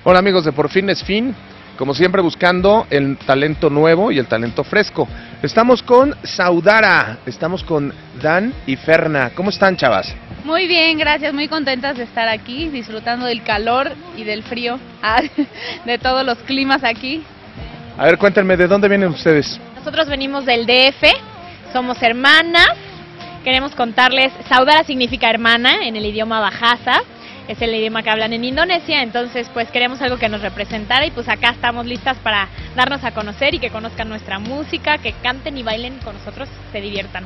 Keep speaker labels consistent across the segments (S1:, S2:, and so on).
S1: Hola amigos de Por Fin es Fin, como siempre buscando el talento nuevo y el talento fresco. Estamos con Saudara, estamos con Dan y Ferna. ¿Cómo están, chavas?
S2: Muy bien, gracias, muy contentas de estar aquí, disfrutando del calor y del frío, de todos los climas aquí.
S1: A ver, cuéntenme, ¿de dónde vienen ustedes?
S3: Nosotros venimos del DF, somos hermanas, queremos contarles, Saudara significa hermana en el idioma Bahasa, es el idioma que hablan en Indonesia, entonces pues queremos algo que nos representara y pues acá estamos listas para darnos a conocer y que conozcan nuestra música, que canten y bailen con nosotros, se diviertan.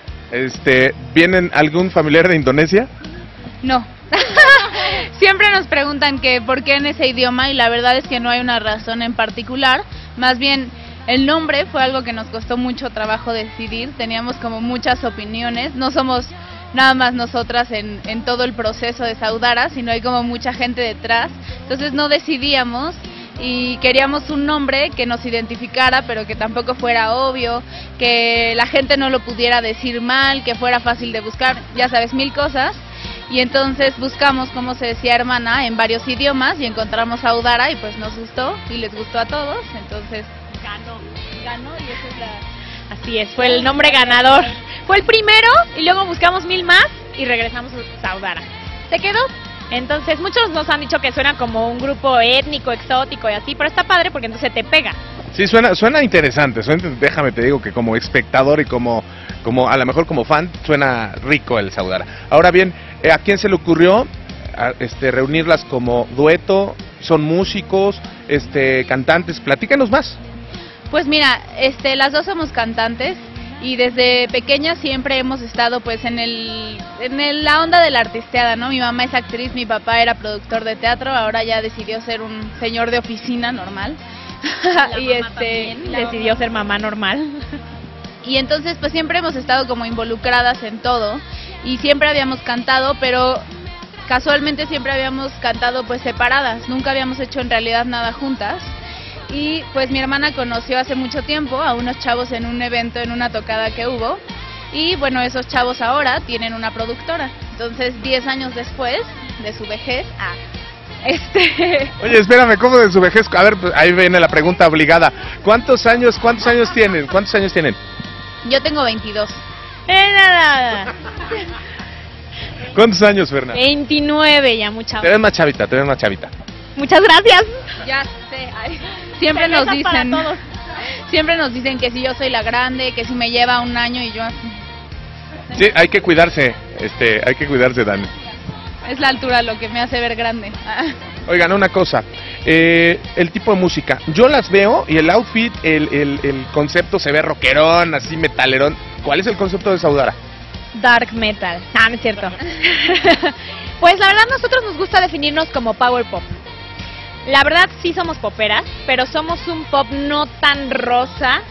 S1: ¿Vienen algún familiar de Indonesia?
S2: No. Siempre nos preguntan que por qué en ese idioma y la verdad es que no hay una razón en particular, más bien el nombre fue algo que nos costó mucho trabajo decidir, teníamos como muchas opiniones, no somos nada más nosotras en todo el proceso de Saudara, sino hay como mucha gente detrás, entonces no decidíamos y queríamos un nombre que nos identificara, pero que tampoco fuera obvio, que la gente no lo pudiera decir mal, que fuera fácil de buscar, ya sabes, mil cosas, y entonces buscamos cómo se decía hermana en varios idiomas y encontramos Saudara y pues nos gustó y les gustó a todos, entonces ganó y esa es la...
S3: Así es, fue el nombre ganador. Fue el primero y luego buscamos 1000 más y regresamos a Saudara. ¿Se quedó? Entonces muchos nos han dicho que suena como un grupo étnico, exótico y así, pero está padre porque entonces te pega.
S1: Sí, suena interesante, déjame te digo que como espectador y como a lo mejor como fan, suena rico el Saudara. Ahora bien, ¿a quién se le ocurrió reunirlas como dueto? ¿Son músicos, cantantes? Platícanos más.
S2: Pues mira, las dos somos cantantes y desde pequeñas siempre hemos estado pues en la onda de la artisteada, ¿no? Mi mamá es actriz, mi papá era productor de teatro, ahora ya decidió ser un señor de oficina normal.
S3: Y decidió ser mamá normal.
S2: Y entonces pues siempre hemos estado como involucradas en todo y siempre habíamos cantado, pero casualmente siempre habíamos cantado pues separadas, nunca habíamos hecho en realidad nada juntas. Y pues mi hermana conoció hace mucho tiempo a unos chavos en un evento, en una tocada que hubo, y bueno, esos chavos ahora tienen una productora, entonces 10 años después de su vejez,
S1: Oye, espérame, ¿cómo de su vejez? A ver, pues, ahí viene la pregunta obligada, ¿cuántos años tienen?
S2: Yo tengo 22.
S3: Nada.
S1: ¿Cuántos años, Ferna?
S3: 29 ya, mucha.
S1: Te ves más chavita.
S3: Muchas gracias.
S2: Ya sé, siempre nos dicen que si yo soy la grande, que si me lleva un año y yo...
S1: Sí, hay que cuidarse, Dani.
S2: Es la altura lo que me hace ver grande.
S1: Oigan, una cosa, el tipo de música, yo las veo y el outfit, el concepto se ve rockerón, así metalerón. ¿Cuál es el concepto de Saudara?
S3: Dark metal. No es cierto. Pues la verdad nosotros nos gusta definirnos como power pop. La verdad sí somos poperas, pero somos un pop no tan rosa.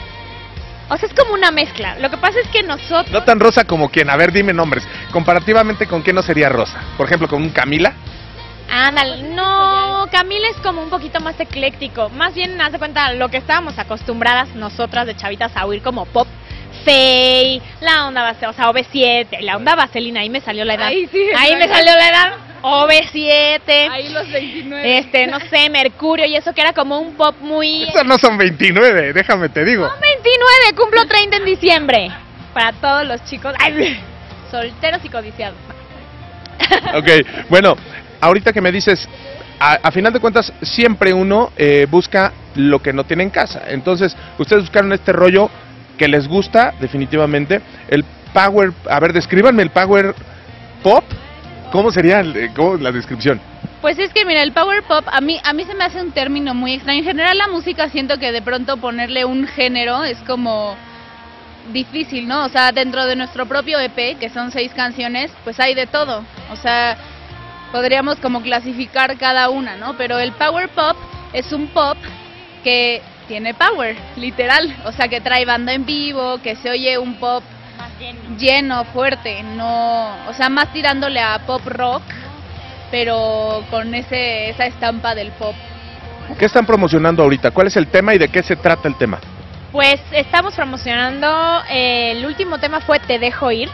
S3: O sea, es como una mezcla. Lo que pasa es que nosotros...
S1: No tan rosa como quién, a ver, dime nombres. Comparativamente, ¿con quién no sería rosa? Por ejemplo, ¿con un Camila?
S3: Ándale, no, Camila es como un poquito más ecléctico. Más bien, haz de cuenta, lo que estábamos acostumbradas nosotras de chavitas a oír como pop. Fey, la onda vaselina, o sea, OV7, la onda vaselina, ahí me salió la edad. Ahí me salió la edad. OV7,
S2: ahí los 29.
S3: No sé, Mercurio y eso que era como un pop muy...
S1: Estos no son 29, déjame te digo.
S3: Son 29, cumplo 30 en diciembre. Para todos los chicos, solteros y codiciados.
S1: Ok, bueno, ahorita que me dices, a final de cuentas siempre uno busca lo que no tiene en casa. Entonces, ustedes buscaron este rollo que les gusta definitivamente, el power, a ver, descríbanme el power pop. ¿Cómo sería la descripción?
S2: Pues es que mira, el power pop a mí se me hace un término muy extraño. En general la música siento que de pronto ponerle un género es como difícil, ¿no? O sea, dentro de nuestro propio EP, que son 6 canciones, pues hay de todo. O sea, podríamos como clasificar cada una, ¿no? Pero el power pop es un pop que tiene power, literal. O sea, que trae banda en vivo, que se oye un pop lleno, fuerte, no, o sea, más tirándole a pop rock, pero con esa estampa del pop.
S1: ¿Qué están promocionando ahorita? ¿Cuál es el tema y de qué se trata el tema?
S3: Pues estamos promocionando, el último tema fue Te Dejo Ir,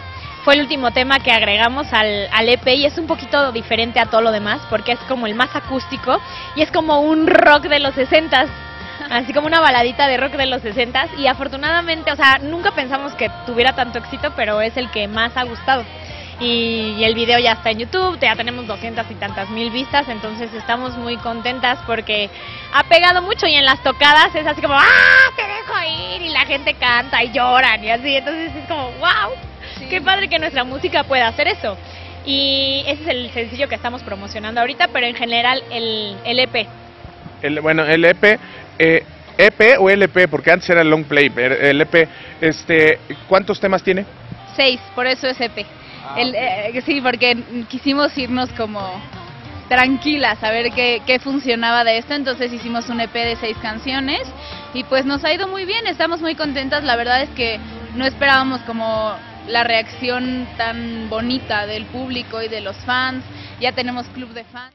S3: fue el último tema que agregamos al EP y es un poquito diferente a todo lo demás porque es como el más acústico y es como un rock de los 60s, así como una baladita de rock de los 60s y afortunadamente, o sea, nunca pensamos que tuviera tanto éxito, pero es el que más ha gustado. Y el video ya está en YouTube, ya tenemos 200 y tantas mil vistas, entonces estamos muy contentas porque ha pegado mucho y en las tocadas es así como ¡ah, te dejo ir! Y la gente canta y lloran y así, entonces es como ¡wow! Sí. Qué padre que nuestra música pueda hacer eso. Y ese es el sencillo que estamos promocionando ahorita, pero en general el EP.
S1: Bueno, el EP, EP o LP, porque antes era el long play, pero el EP, ¿cuántos temas tiene?
S2: 6, por eso es EP. Sí, porque quisimos irnos como tranquilas a ver qué funcionaba de esto, entonces hicimos un EP de 6 canciones y pues nos ha ido muy bien, estamos muy contentas, la verdad es que no esperábamos como la reacción tan bonita del público y de los fans, ya tenemos club de fans.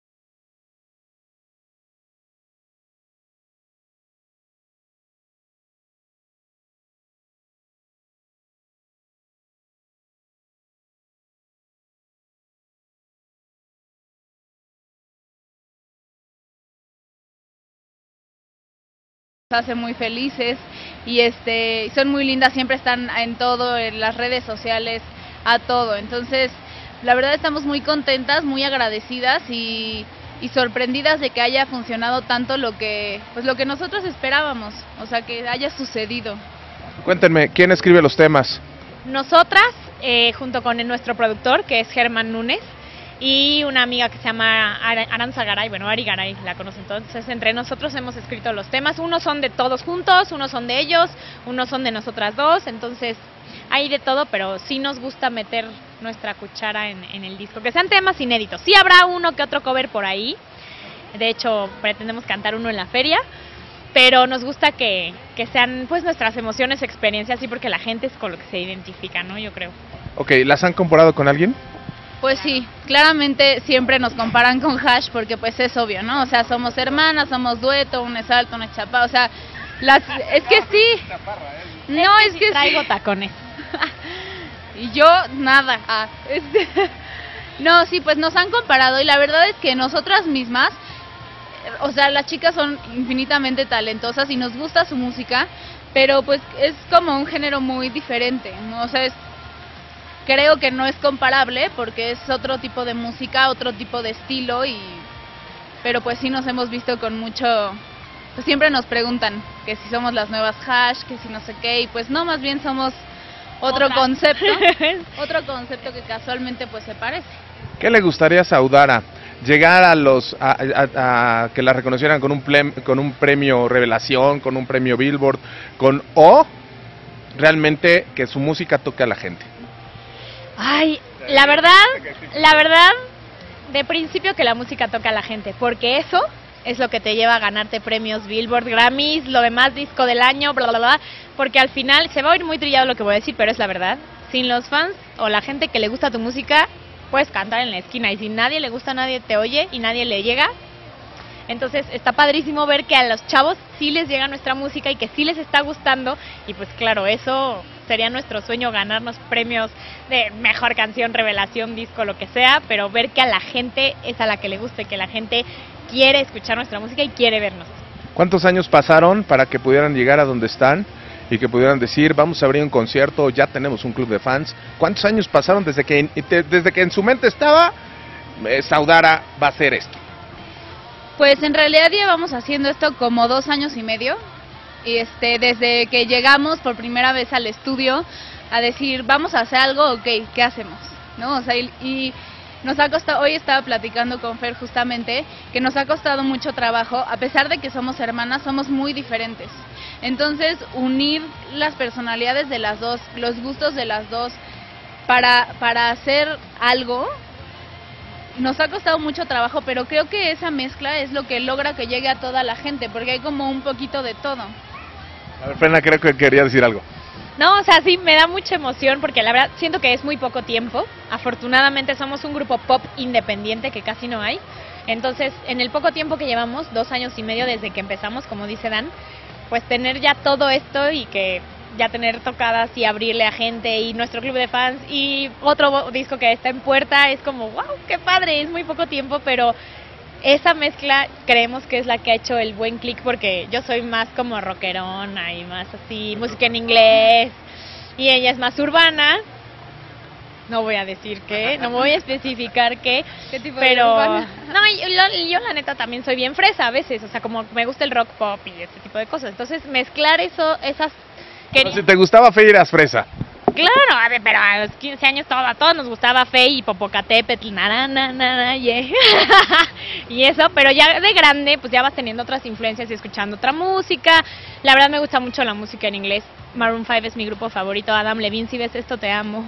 S2: Nos hace muy felices y son muy lindas, siempre están en todo, en las redes sociales, a todo. Entonces, la verdad estamos muy contentas, muy agradecidas y sorprendidas de que haya funcionado tanto lo que nosotros esperábamos, o sea, que haya sucedido.
S1: Cuéntenme, ¿quién escribe los temas?
S3: Nosotras, junto con nuestro productor, que es Germán Núñez, y una amiga que se llama Aranza Garay, bueno, Ari Garay, la conocen. Entonces, entre nosotros hemos escrito los temas, unos son de todos juntos, unos son de ellos, unos son de nosotras dos, entonces hay de todo, pero sí nos gusta meter nuestra cuchara en el disco, que sean temas inéditos. Sí habrá uno que otro cover por ahí, de hecho pretendemos cantar uno en la feria, pero nos gusta que sean pues nuestras emociones, experiencias, sí, porque la gente es con lo que se identifica, ¿no? Yo creo.
S1: Ok, ¿las han comparado con alguien?
S2: Pues sí, claramente siempre nos comparan con Hash porque pues es obvio, ¿no? O sea, somos hermanas, somos dueto, una es alta, una es chapada, o sea, es que sí. No, es que
S3: traigo tacones.
S2: Y yo nada. No, sí, pues nos han comparado y la verdad es que nosotras mismas, o sea, las chicas son infinitamente talentosas y nos gusta su música, pero pues es como un género muy diferente, ¿no? O sea, creo que no es comparable porque es otro tipo de música, otro tipo de estilo pero pues sí nos hemos visto con mucho, pues siempre nos preguntan que si somos las nuevas Hash, que si no sé qué, y pues no, más bien somos otro concepto que casualmente pues se parece.
S1: ¿Qué le gustaría a Saudara? Llegar a que la reconocieran con un premio Revelación, con un premio Billboard, o realmente que su música toque a la gente.
S3: Ay, la verdad, de principio que la música toca a la gente, porque eso es lo que te lleva a ganarte premios Billboard, Grammys, lo demás, disco del año, bla, bla, bla, porque al final, se va a oír muy trillado lo que voy a decir, pero es la verdad, sin los fans o la gente que le gusta tu música, puedes cantar en la esquina, y si nadie le gusta, nadie te oye y nadie le llega. Entonces está padrísimo ver que a los chavos sí les llega nuestra música y que sí les está gustando, y pues claro, eso sería nuestro sueño, ganarnos premios de mejor canción, revelación, disco, lo que sea, pero ver que a la gente es a la que le guste, que la gente quiere escuchar nuestra música y quiere vernos.
S1: ¿Cuántos años pasaron para que pudieran llegar a donde están y que pudieran decir, vamos a abrir un concierto, ya tenemos un club de fans? ¿Cuántos años pasaron desde que en su mente estaba, Saudara va a hacer esto?
S2: Pues en realidad llevamos haciendo esto como 2 años y medio, y desde que llegamos por primera vez al estudio a decir, vamos a hacer algo, ok, ¿qué hacemos? ¿No? O sea, y nos ha costado, hoy estaba platicando con Fer justamente, que nos ha costado mucho trabajo, a pesar de que somos hermanas, somos muy diferentes. Entonces, unir las personalidades de las dos, los gustos de las dos, para hacer algo, nos ha costado mucho trabajo, pero creo que esa mezcla es lo que logra que llegue a toda la gente, porque hay como un poquito de todo.
S1: A ver, Fena, creo que quería decir algo.
S3: No, o sea, sí, me da mucha emoción porque la verdad siento que es muy poco tiempo. Afortunadamente somos un grupo pop independiente que casi no hay. Entonces, en el poco tiempo que llevamos, 2 años y medio desde que empezamos, como dice Dan, pues tener ya todo esto y que ya tener tocadas y abrirle a gente y nuestro club de fans y otro disco que está en puerta, es como, wow, qué padre, es muy poco tiempo, pero esa mezcla creemos que es la que ha hecho el buen click, porque yo soy más como rockerona y más así, música en inglés, y ella es más urbana. No voy a decir qué, no voy a especificar qué
S2: tipo
S3: pero
S2: de urbana?
S3: no, yo la neta también soy bien fresa a veces, o sea, como me gusta el rock pop y este tipo de cosas. Entonces, mezclar esas
S1: Pero si te gustaba Fe, eras fresa.
S3: Claro, a ver, pero a los 15 años a todos nos gustaba Fe y Popocatépetl, yeah. Y eso, pero ya de grande, pues ya vas teniendo otras influencias y escuchando otra música. La verdad me gusta mucho la música en inglés. Maroon 5 es mi grupo favorito. Adam Levine, si ves esto, te amo.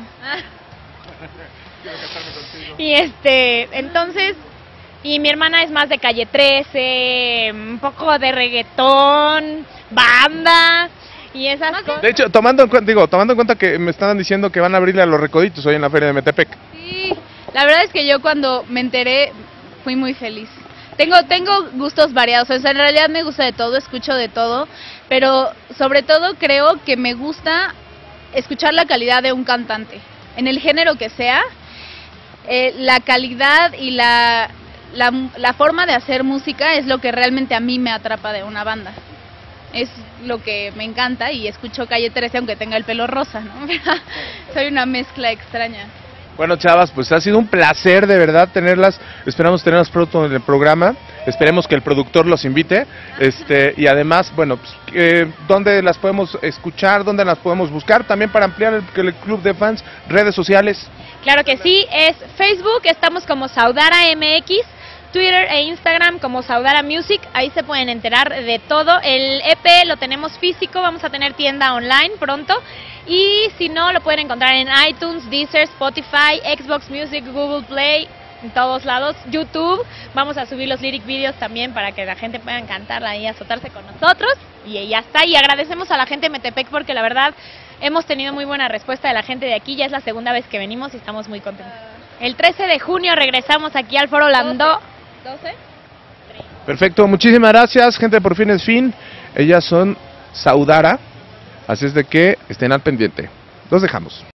S3: Y entonces, y mi hermana es más de Calle 13, un poco de reggaetón, banda y esas cosas.
S1: De hecho, tomando en cuenta que me estaban diciendo que van a abrirle a los Recoditos hoy en la feria de Metepec.
S2: Sí, la verdad es que yo cuando me enteré fui muy feliz. Tengo gustos variados, o sea, en realidad me gusta de todo, escucho de todo, pero sobre todo creo que me gusta escuchar la calidad de un cantante, en el género que sea, la calidad y la forma de hacer música es lo que realmente a mí me atrapa de una banda. Es lo que me encanta y escucho Calle 13 aunque tenga el pelo rosa, ¿no? Soy una mezcla extraña.
S1: Bueno, chavas, pues ha sido un placer de verdad tenerlas. Esperamos tenerlas pronto en el programa. Esperemos que el productor los invite. Y además, bueno, pues, ¿dónde las podemos escuchar? ¿Dónde las podemos buscar? También para ampliar el club de fans, redes sociales.
S3: Claro que sí, es Facebook, estamos como Saudara MX, Twitter e Instagram como Saudara Music, ahí se pueden enterar de todo. El EP lo tenemos físico, vamos a tener tienda online pronto, y si no, lo pueden encontrar en iTunes, Deezer, Spotify, Xbox Music, Google Play, en todos lados, YouTube. Vamos a subir los lyric videos también para que la gente pueda cantarla y azotarse con nosotros, y ya está. Y agradecemos a la gente de Metepec porque la verdad hemos tenido muy buena respuesta de la gente de aquí, ya es la segunda vez que venimos y estamos muy contentos. El 13 de junio regresamos aquí al Foro Landó.
S2: 12.
S1: Perfecto, muchísimas gracias, gente de Por Fin es Fin. Ellas son Saudara, así es de que estén al pendiente. Los dejamos.